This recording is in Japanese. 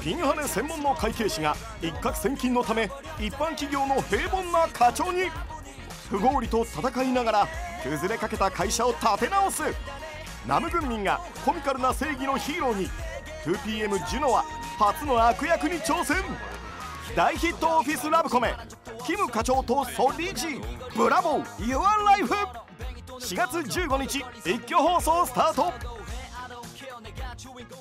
ピンハネ専門の会計士が一攫千金のため一般企業の平凡な課長に不合理と戦いながら崩れかけた会社を立て直す。ナム軍民がコミカルな正義のヒーローに。 2PM ジュノは初の悪役に挑戦。大ヒットオフィスラブコメキム課長とソリジブラボー Your Life 4月15日一挙放送スタート。